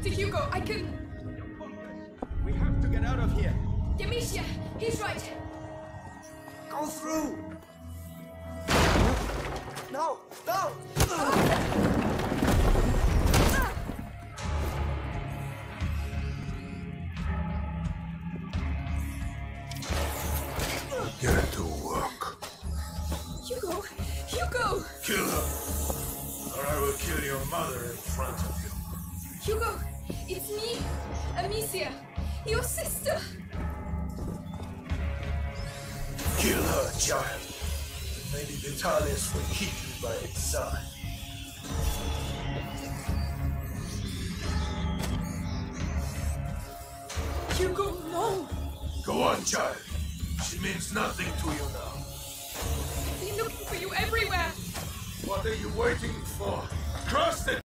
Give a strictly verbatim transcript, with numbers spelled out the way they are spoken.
to Hugo. I can... We have to get out of here. Amicia, he's right. Go through. No, no. Get to work. Hugo, Hugo. Kill her, or I will kill your mother in front of you. Hugo, it's me, Amicia, your sister. Kill her, child. Maybe Vitalis will keep you by its side. Hugo, no. Go on, child. She means nothing to you now. I've been looking for you everywhere. What are you waiting for? Cross the